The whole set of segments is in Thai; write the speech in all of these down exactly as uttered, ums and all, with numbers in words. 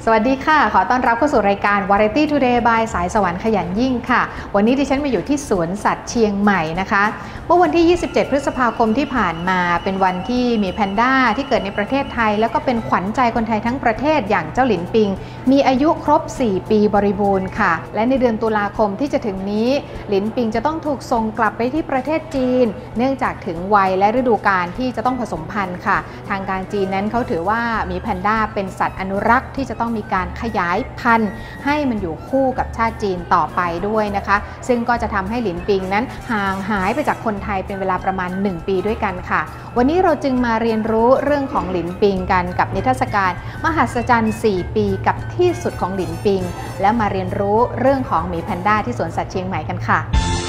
สวัสดีค่ะขอต้อนรับเข้าสู่รายการ Variety Today by สายสวรรค์ขยันยิ่งค่ะวันนี้ดิฉันมาอยู่ที่สวนสัตว์เชียงใหม่นะคะเมื่อวันที่ยี่สิบเจ็ดพฤษภาคมที่ผ่านมาเป็นวันที่หมีแพนด้าที่เกิดในประเทศไทยแล้วก็เป็นขวัญใจคนไทยทั้งประเทศอย่างเจ้าหลินปิงมีอายุครบสี่ปีบริบูรณ์ค่ะและในเดือนตุลาคมที่จะถึงนี้หลินปิงจะต้องถูกส่งกลับไปที่ประเทศจีนเนื่องจากถึงวัยและฤดูกาลที่จะต้องผสมพันธุ์ค่ะทางการจีนนั้นเขาถือว่าหมีแพนด้าเป็นสัตว์อนุรักษ์ที่จะต้องมีการขยายพันธุ์ให้มันอยู่คู่กับชาติจีนต่อไปด้วยนะคะซึ่งก็จะทำให้หลินปิงนั้นห่างหายไปจากคนไทยเป็นเวลาประมาณหนึ่งปีด้วยกันค่ะวันนี้เราจึงมาเรียนรู้เรื่องของหลินปิงกันกับนิทรรศการมหัศจรรย์สี่ปีกับที่สุดของหลินปิงและมาเรียนรู้เรื่องของหมีแพนด้าที่สวนสัตว์เชียงใหม่กันค่ะ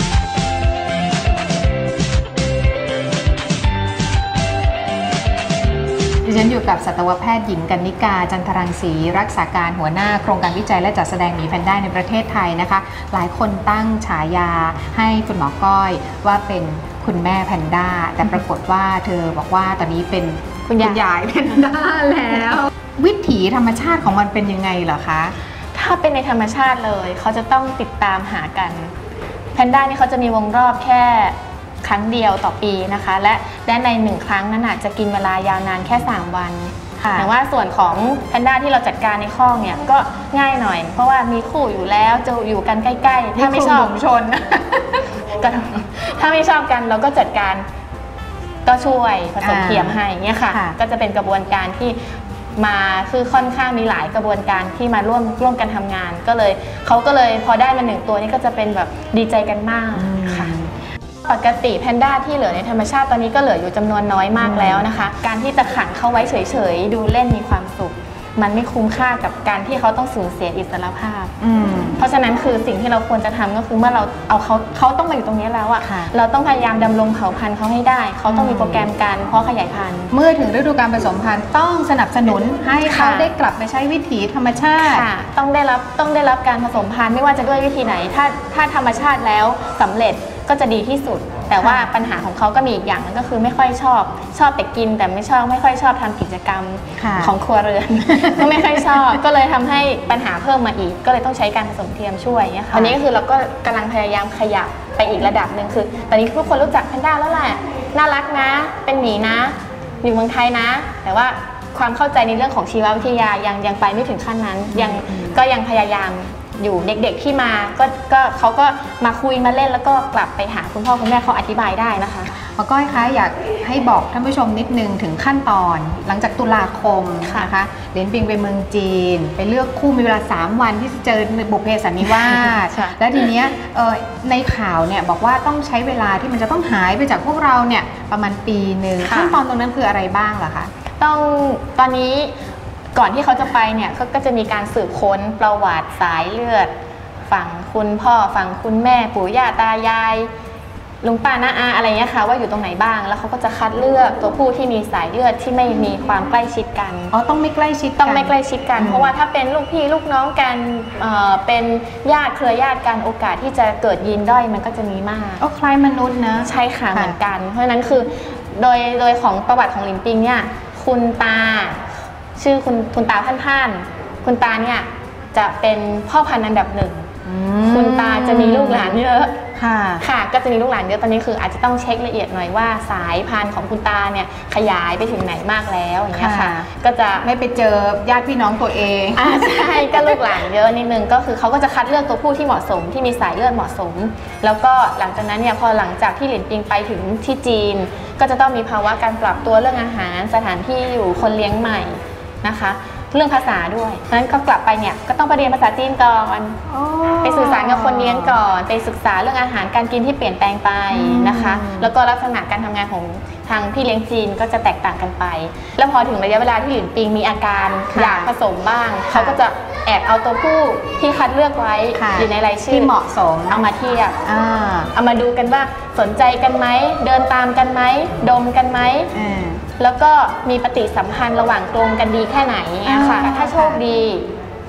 ดิฉันอยู่กับสัตวแพทย์หญิงกนิกาจันทรังสีรักษาการหัวหน้าโครงการวิจัยและจัดแสดงหมีแพนด้าในประเทศไทยนะคะหลายคนตั้งฉายาให้คุณหมอก้อยว่าเป็นคุณแม่แพนด้าแต่ปรากฏว่าเธอบอกว่าตอนนี้เป็นคุณยายแพนด้าแล้ววิถีธรรมชาติของมันเป็นยังไงเหรอคะถ้าเป็นในธรรมชาติเลยเขาจะต้องติดตามหากันแพนด้านี่เขาจะมีวงรอบแค่ครั้งเดียวต่อปีนะคะและและในหนึ่งครั้งนั้นอาจจะกินเวลายาวนานแค่สามวันแต่ว่าส่วนของแพนด้าที่เราจัดการในคอกเนี่ยก็ง่ายหน่อยเพราะว่ามีคู่อยู่แล้วจะอยู่กันใกล้ๆถ้าไม่ชอบชนก็ถ้าไม่ชอบกันเราก็จัดการก็ช่วยผสมเทียมให้เนี่ยค่ะก็จะเป็นกระบวนการที่มาคือค่อนข้างมีหลายกระบวนการที่มาร่วมร่วมกันทำงานก็เลยเขาก็เลยพอได้มาหนึ่งตัวนี้ก็จะเป็นแบบดีใจกันมากค่ะปกติแพนด้าที่เหลือในธรรมชาติตอนนี้ก็เหลืออยู่จำนวนน้อยมากแล้วนะคะการที่จะขังเขาไว้เฉยๆดูเล่นมีความสุขมันไม่คุ้มค่ากับการที่เขาต้องสูญเสียอิสรภาพเพราะฉะนั้นคือสิ่งที่เราควรจะทำก็คือเมื่อเราเอาเขาเขาต้องมาอยู่ตรงนี้แล้วอะเราต้องพยายามดำรงเผ่าพันธุ์เขาให้ได้เขาต้องมีโปรแกรมการเพาะขยายพันธุ์เมื่อถึงฤดูการผสมพันธุ์ต้องสนับสนุนให้เขาได้กลับไปใช้วิถีธรรมชาติต้องได้รับต้องได้รับการผสมพันธุ์ไม่ว่าจะด้วยวิธีไหนถ้าถ้าธรรมชาติแล้วสำเร็จก็จะดีที่สุดแต่ว่าปัญหาของเขาก็มีอีกอย่างนึงก็คือไม่ค่อยชอบชอบแต่กินแต่ไม่ชอบไม่ค่อยชอบทำกิจกรรมของครัวเรือนก็ไม่ค่อยชอบก็เลยทำให้ปัญหาเพิ่มมาอีกก็เลยต้องใช้การผสมเทียมช่วยเนี่ยค่ะอันนี้ก็คือเราก็กำลังพยายามขยับไปอีกระดับหนึ่งคือตอนนี้ทุกคนรู้จักแพนด้าแล้วแหละน่ารักนะเป็นหมีนะอยู่เมืองไทยนะแต่ว่าความเข้าใจในเรื่องของชีววิทยายังยังไปไม่ถึงขั้นนั้นยังก็ยังพยายามอยู่เด็กๆที่มาก็ก็เขาก็มาคุยมาเล่นแล้วก็กลับไปหาคุณพ่อคุณแม่เขาอธิบายได้นะคะหมอก้อยคะอยากให้บอกท่านผู้ชมนิดนึงถึงขั้นตอนหลังจากตุลาคมนะคะหลินปิงไปเมืองจีนไปเลือกคู่มีเวลาสามวันที่จะเจอในบุพเพสันนิวาสแล้วทีนี้ในข่าวเนี่ยบอกว่าต้องใช้เวลาที่มันจะต้องหายไปจากพวกเราเนี่ยประมาณปีหนึ่งขั้นตอนตรงนั้นคืออะไรบ้างเหรอคะต้องตอนนี้ก่อนที่เขาจะไปเนี่ยก็จะมีการสืบค้นประวัติสายเลือดฝั่งคุณพ่อฝั่งคุณแม่ปู่ย่าตายายลุงป้าน้าอาอะไรเงี้ยค่ะว่าอยู่ตรงไหนบ้างแล้วเขาก็จะคัดเลือกตัวผู้ที่มีสายเลือดที่ไม่มีความใกล้ชิดกันอ๋อต้องไม่ใกล้ชิดต้องไม่ใกล้ชิดกันเพราะว่าถ้าเป็นลูกพี่ลูกน้องกันเอ่อเป็นญาติเครือญาติกันโอกาสที่จะเกิดยีนด้อยมันก็จะมีมากอ๋อคล้ายมนุษย์นะใช่ค่ะเหมือนกันเพราะฉะนั้นคือโดยโดยของประวัติของหลินปิงเนี่ยคุณตาชื่อคุณคุณตาท่านท่านคุณตาเนี่ยจะเป็นพ่อพันธุ์อันดับหนึ่งคุณตาจะมีลูกหลานเยอะค่ะค่ะก็จะมีลูกหลานเยอะตอนนี้คืออาจจะต้องเช็คละเอียดหน่อยว่าสายพันธุ์ของคุณตาเนี่ยขยายไปถึงไหนมากแล้วอย่างเงี้ยค่ะก็จะไม่ไปเจอญาติพี่น้องตัวเองอ่าใช่ก็ลูกหลานเยอะนิดนึงก็คือเขาก็จะคัดเลือกตัวผู้ที่เหมาะสมที่มีสายเลือดเหมาะสมแล้วก็หลังจากนั้นเนี่ยพอหลังจากที่หลินปิงไปถึงที่จีนก็จะต้องมีภาวะการปรับตัวเรื่องอาหารสถานที่อยู่คนเลี้ยงใหม่นะคะเรื่องภาษาด้วยเพราะฉะนั้นก็กลับไปเนี่ยก็ต้องไปเรียนภาษาจีนก่อนไปสื่อสารกับคนเลี้ยงก่อนไปศึกษาเรื่องอาหารการกินที่เปลี่ยนแปลงไปนะคะแล้วก็ลักษณะการทำงานของทางพี่เลี้ยงจีนก็จะแตกต่างกันไปแล้วพอถึงระยะเวลาที่หลินปิงมีอาการอยากผสมบ้างเขาก็จะแอบเอาตัวผู้ที่คัดเลือกไว้อยู่ในรายชื่อที่เหมาะสมเอามาเทียบเอามาดูกันว่าสนใจกันไหมเดินตามกันไหมดมกันไหมแล้วก็มีปฏิสัมพันธ์ระหว่างตรงกันดีแค่ไหนค่ะถ้าโชคดี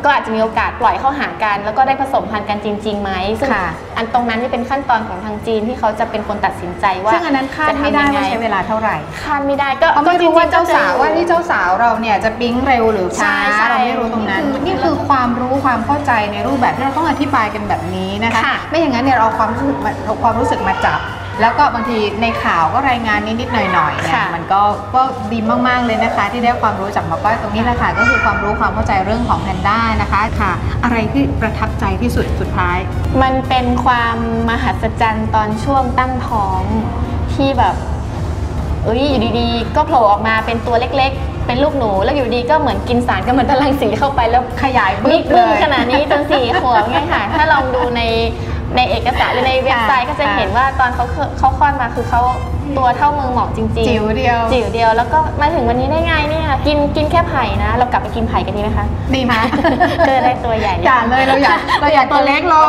ก็อาจจะมีโอกาสปล่อยเข้าหากันแล้วก็ได้ผสมพันธุ์กันจริงๆไหมซึ่งอันตรงนั้นนี่เป็นขั้นตอนของทางจีนที่เขาจะเป็นคนตัดสินใจว่าซึ่งอันนั้นคาดไม่ได้ว่าใช้เวลาเท่าไหร่คาดไม่ได้ก็ไม่รู้ว่าเจ้าสาวว่าที่เจ้าสาวเราเนี่ยจะปิ๊งเร็วหรือช้าเราไม่รู้ตรงนั้นนี่คือความรู้ความเข้าใจในรูปแบบที่เราต้องอธิบายกันแบบนี้นะคะไม่อย่างนั้นเนี่ยเราความรู้สึกมาความรู้สึกมาจับแล้วก็บางทีในข่าวก็รายงานนิดๆหน่อยๆเนี่ยมันก็ก็ดีมากๆเลยนะคะที่ได้ความรู้จากหมอก้อยตรงนี้แหละค่ะก็คือความรู้ความเข้าใจเรื่องของแพนด้านะคะค่ะอะไรที่ประทับใจที่สุดสุดท้ายมันเป็นความมหัศจรรย์ตอนช่วงตั้งท้องที่แบบเอ้ยอยู่ดีๆก็โผล่ออกมาเป็นตัวเล็กๆเป็นลูกหนูแล้วอยู่ดีก็เหมือนกินสารกัมมันตรังสีเข้าไปแล้วขยายบึ้งขนาดนี้จนสี่ขวบไงค่ะถ้าลองดูในในเอกสารหรือในเว็บไซต์ก็จะเห็นว่าตอนเขาเขาคลอดมาคือเขาตัวเท่ามือหมอกจริงๆจิ๋วเดียวจิ๋วเดียวแล้วก็มาถึงวันนี้ได้ไงเนี่ยกินกินแค่ไผ่นะเรากลับไปกินไผ่กันดีไหมคะดีไหมเกิดได้ตัวใหญ่อย่าเลยเราอยากเราอยากตัวเล็กลง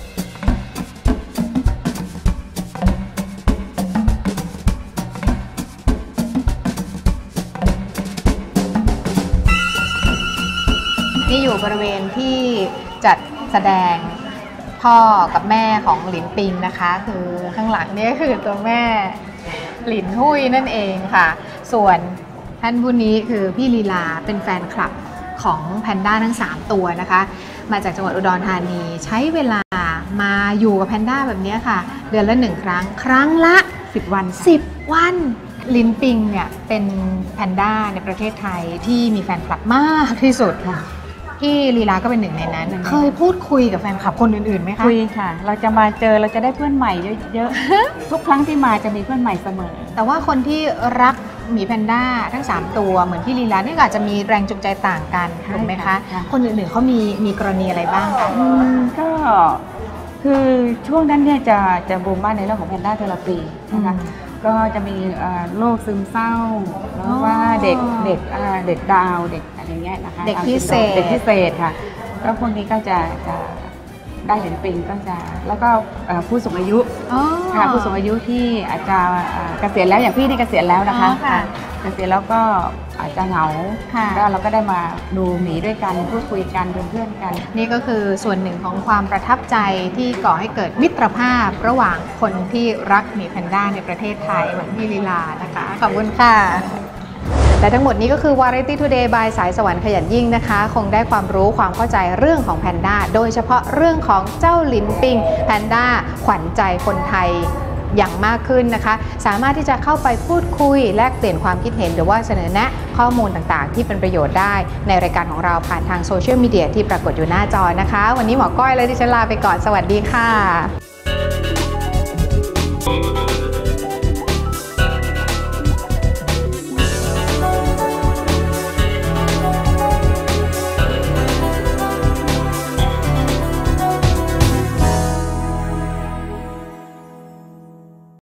นี่อยู่บริเวณที่จัดแสดงพ่อกับแม่ของหลินปิงนะคะคือข้างหลังนี่คือตัวแม่หลินหุยนั่นเองค่ะส่วนท่านผู้นี้คือพี่ลีลาเป็นแฟนคลับของแพนด้าทั้งสามตัวนะคะมาจากจังหวัดอุดรธานีใช้เวลามาอยู่กับแพนด้าแบบนี้ค่ะเดือนละหนึ่งครั้งครั้งละสิบวันสิบวันลินปิงเนี่ยเป็นแพนด้าในประเทศไทยที่มีแฟนคลับมากที่สุดค่ะพี่ลีลาก็เป็นหนึ่งในนั้นเคยพูดคุยกับแฟนคลับคนอื่นๆไหมคะคุยค่ะเราจะมาเจอเราจะได้เพื่อนใหม่เยอะๆ ทุกครั้งที่มาจะมีเพื่อนใหม่เสมอแต่ว่าคนที่รักหมีแพนด้าทั้งสามตัวเหมือนพี่ลีลานี่ก็อาจจะมีแรงจูงใจต่างกันถูกไหมคะคนอื่นๆเขามีมีกรณีอะไรบ้างคะก็คือช่วงนั้นเนี่ยจะจะบูมมากในเรื่องของแพนด้าเทอราปีนะคะก็จะมีโรคซึมเศร้าเพราะว่าเด็กเด็กเด็กดาวเด็กอะไรเงี้ยนะคะเด็กพิเศษเด็กพิเศษค่ะก็พวกนี้ก็จะจะได้เหรียญปิงก็จะแล้วก็ผู้สูงอายุค่ะผู้สูงอายุที่อาจจะเกษียณแล้วอย่างพี่นี่เกษียณแล้วนะคะเกษียณแล้วก็อาจจะเหงาแล้วเราก็ได้มาดูหมีด้วยกันพูดคุยกันเป็นเพื่อนกันนี่ก็คือส่วนหนึ่งของความประทับใจที่ก่อให้เกิดมิตรภาพระหว่างคนที่รักหมีแพนด้าในประเทศไทยเหมือนพี่ลีลานะคะขอบคุณค่ะและทั้งหมดนี้ก็คือ Variety Today by สายสวรรค์ขยันยิ่งนะคะคงได้ความรู้ความเข้าใจเรื่องของแพนด้าโดยเฉพาะเรื่องของเจ้าลินปิงแพนด้าขวัญใจคนไทยอย่างมากขึ้นนะคะสามารถที่จะเข้าไปพูดคุยแลกเปลี่ยนความคิดเห็นหรือว่าเสนอแนะข้อมูลต่างๆที่เป็นประโยชน์ได้ในรายการของเราผ่านทางโซเชียลมีเดียที่ปรากฏอยู่หน้าจอนะคะวันนี้หมอก้อยและดิฉันลาไปก่อนสวัสดีค่ะ